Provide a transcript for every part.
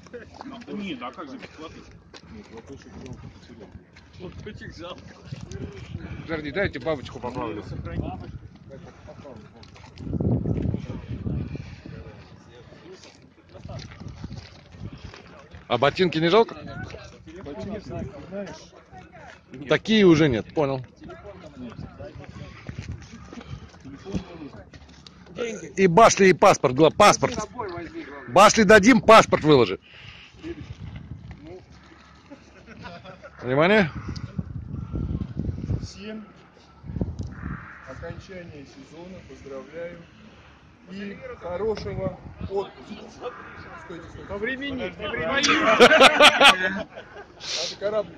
Нет, а как же без платочек? Нет, платочек жалко потерял. Платочек жалко. Подожди, дайте бабочку поплавлю. А ботинки не жалко? Ботинки, знаешь, Такие уже нет, понял. И башли, и паспорт, паспорт. Башли дадим, паспорт выложи. Внимание. всем окончание сезона, поздравляю. И хорошего отпуска. Стойте, стойте. По времени. Надо кораблик.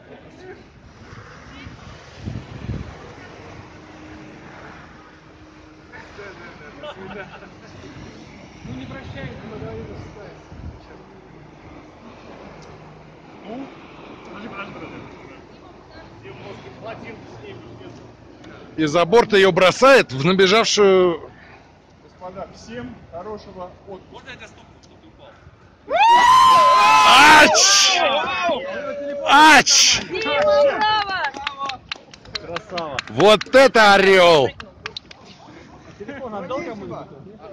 Ну не прощай, мы говорим, Ну, Из-за борта ее бросает в набежавшую... Господа, всем хорошего отпуска. Можно я тебя стукну, чтобы ты упал? Ач! Ач! Красава. Вот это орел! Телефон отдал кому-нибудь?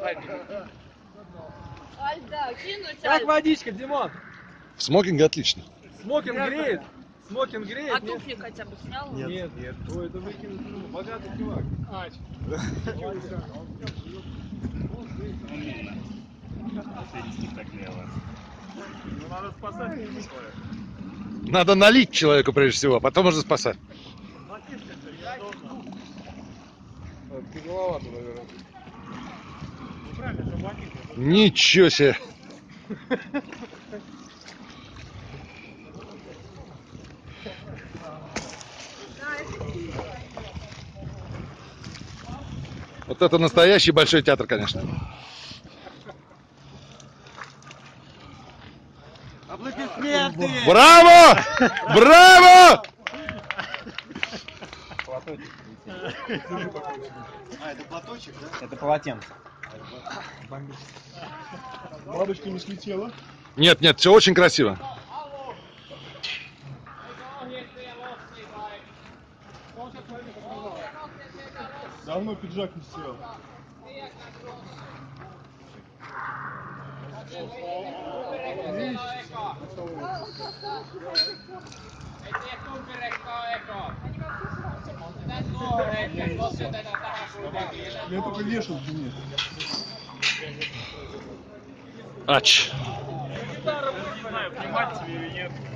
Аль, да, кинуть, Как Аль. водичка, Димон? В смокинге отлично. Смокинг греет? Смокинг греет? А нет? туфли хотя бы снял? Нет. Ой, это выкинуть. Богатый чувак. Ну надо спасать свое. Надо налить человеку прежде всего, а потом можно спасать. Тяжеловато, наверное. Ничего себе! Вот это настоящий большой театр, конечно. Аплодисменты! Браво! Браво! А, это платочек, да? Это полотенце. Бабочка не слетела. Нет, нет, все очень красиво. Давно пиджак не стирал. У меня только вешалки нет. Ач. Не знаю, понимать тебе или нет.